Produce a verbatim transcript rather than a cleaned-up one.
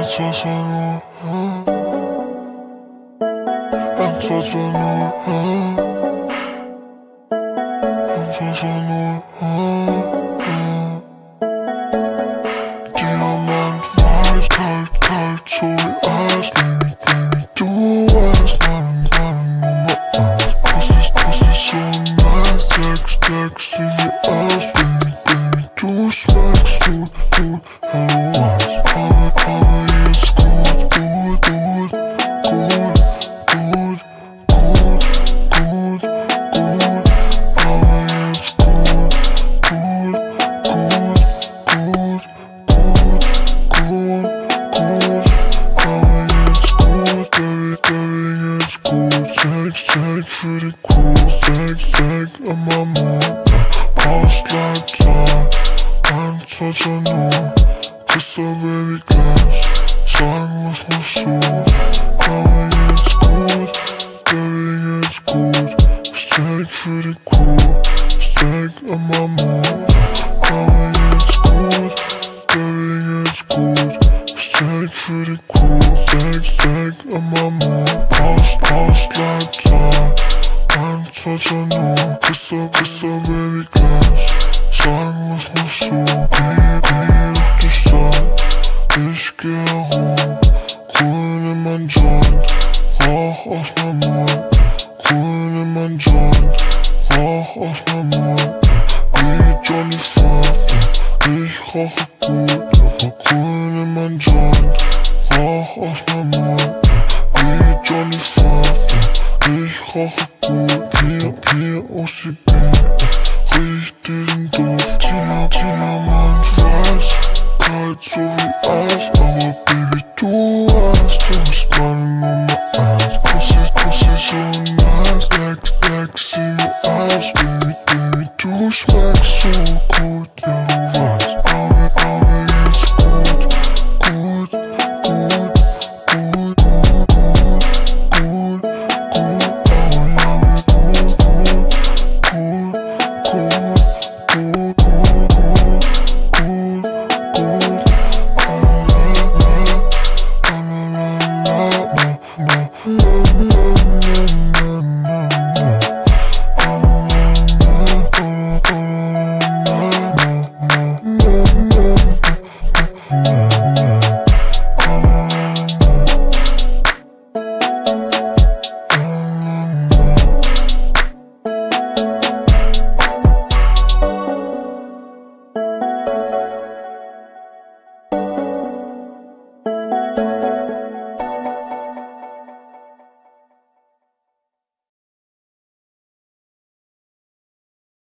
eins, zwei, null, eins, zwei, null, eins, zwei, null, Diamant weiß, kalt, kalt, so wie Eis, Baby, Baby, du weißt, meine, meine Nummer eins. Das ist, das ist so nice, Lex, Lex, sieh wie Eis, Baby, Baby, du schmeckst gut, gut, ja du weißt. Aber, aber jetzt gut, gut, gut, gut, gut, gut, gut, gut, aber jetzt gut, gut, gut, gut, gut, gut, gut, aber jetzt gut, Baby, Baby, jetzt gut. Sex, Sex für die Crew, Sex, Sex immer more. Postleitzahl, eins, zwei, zwei, null. Küsse, Baby, gleich, sagen, was musst du? Aber jetzt gut, Baby, jetzt gut. Steak für die Crew, Steak immer more. Aber jetzt gut, Baby, jetzt gut. Steak für die Crew, Steak, Steak immer more. Post, Postleitzahl, eins, zwei, zwei, null. Küsse, Küsse, Baby, gleich, sagen, was musst du? Wie, wie durch die Stadt, ich geh rum, grün in mein Joint, Rauch aus meinem Mund, grün in mein Joint, Rauch aus meinem Mund, wie Johnny Five, ich rauche gut, grün in mein Joint, Rauch aus meinem Mund, wie Johnny Five, ich rauche gut, hier, hier aus die Bier, riech diesen Duft, Diamant weiß, kalt so wie Eis.